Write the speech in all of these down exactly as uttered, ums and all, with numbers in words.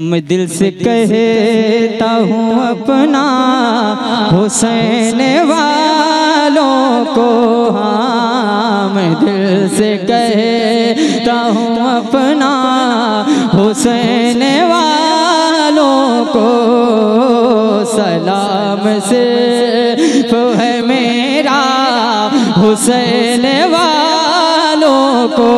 मैं दिल से कहता हूँ अपना हुसैन वालों को, हाँ मैं दिल से कहता हूँ अपना हुसैन वालों को। सलाम से तो है मेरा हुसैन वालों को,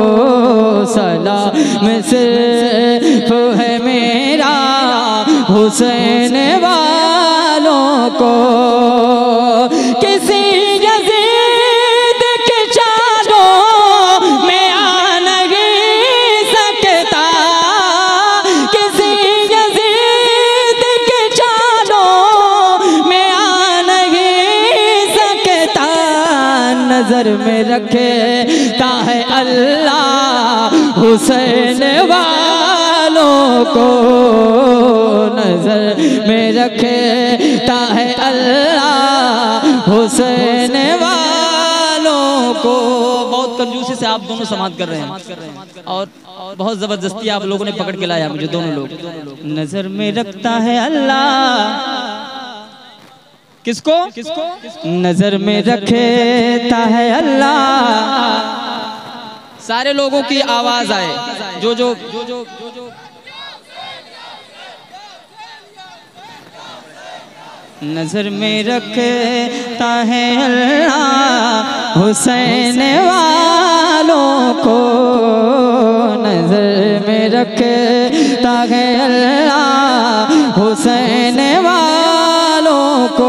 सलाम से तो है मेरा हुसैन वालों को। किसी यज़ीद के चालों में आ नहीं सकता, किसी यज़ीद के चालों में आ नहीं सकता। नजर में रखता है अल्लाह हुसैन वालों को, नजर में रखता है अल्लाह हुसैन वालों को। बहुत कंजूसी से आप दोनों समाप्त कर रहे हैं और बहुत जबरदस्ती आप लोगों ने पकड़ के लाया मुझे दोनों लोग। नजर में रखता है अल्लाह किसको किसको नजर में रखता है अल्लाह। सारे लोगों की आवाज आए, जो जो जो जो जो नजर में रखता है अल्लाह हुसैन वालों को, नजर में रखता है अल्लाह हुसैन वालों को।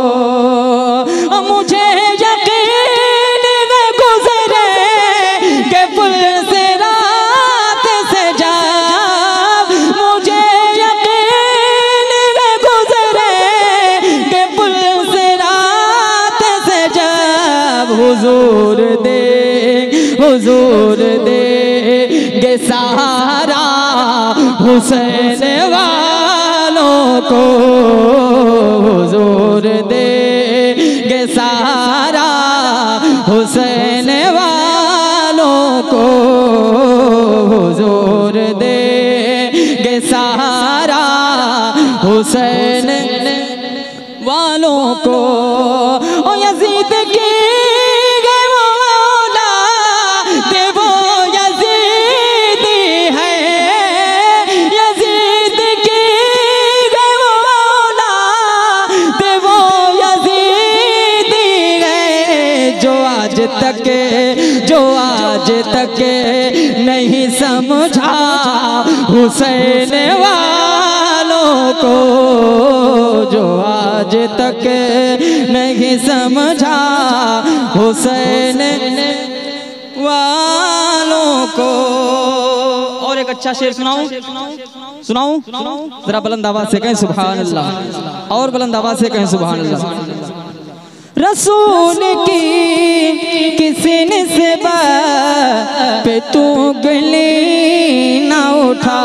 मुझे यकीन में गुजरे के पुल से रात से जाब, मुझे यकीन में गुजरे के पुल से रात से जाब। हुजूर दे हुजूर दे गे सहारा हुसैन वालों को, हुजूर दे गे सहारा हुसैन वालों को, हुजूर दे गे सहारा हुसैन वालों को। ओ यज़ीद की तक जो आज तक नहीं समझा हुसैन वालों को, जो आज तक नहीं समझा हुसैन वालों को। और एक अच्छा शेर सुनाऊं सुनाऊं जरा बुलंद आवाज से कहें सुभान अल्लाह, और बुलंद आवाज से कहें सुभान अल्लाह। रसूल की किसी निस्बत पे तू गली ना उठा,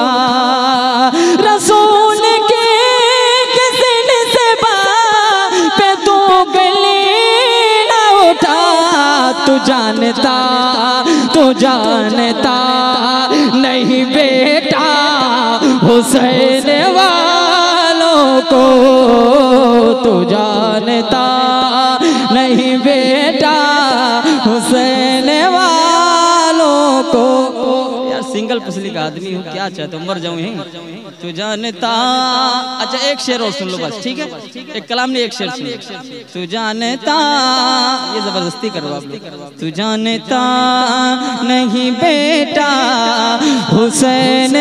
रसूल की किसी निस्बत पे तू गली ना उठा। तू जानता तू जानता नहीं बेटा हुसैन वालों को, तू जानता नहीं बेटा हुसैन वालों को। यार सिंगल पसली का आदमी हूँ, क्या चाहते हो मर जाऊँ यहीं। तू जानता, अच्छा एक शेर और सुन लो बस, ठीक है एक कलाम ने एक शेर सुन। तू जानता, ये जबरदस्ती करो आप लोग। तू जानता नहीं बेटा हुसैन,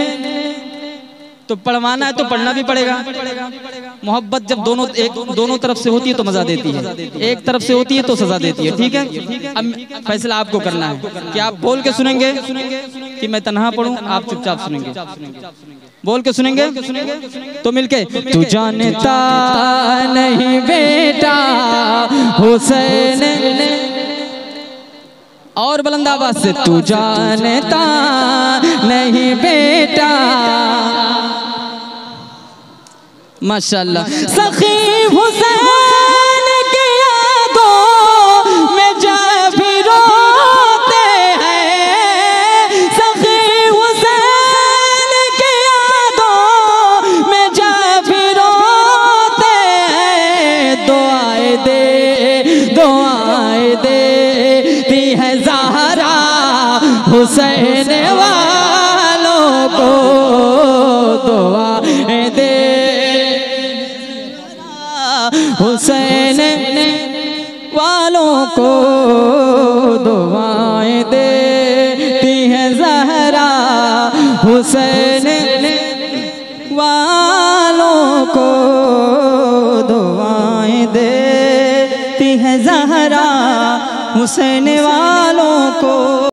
तो पढ़वाना है तो पढ़ना भी पड़ेगा। मोहब्बत जब दोनों एक दोनों तरफ से होती है तो मजा देती है, एक तरफ से होती है तो सजा देती है, ठीक है। अब फैसला आपको करना है कि आप बोल के सुनेंगे कि मैं तन्हा पढ़ूं, आप चुपचाप सुनेंगे। बोल के सुनेंगे तो मिलके। तू जानता नहीं बेटा हुसैन, और बुलंद आवाज से तू जानता नहीं बेटा माशाल्लाह। सखी हुसैन की यादों में जब भी रोते हैं, सखी हुसैन की हुसैन वालों को दुआएं दे, हुसैन वालों को दुआएं देती है ज़हरा, हुसैन वालों को दुआएं देती है ज़हरा, हुसैन वालों को।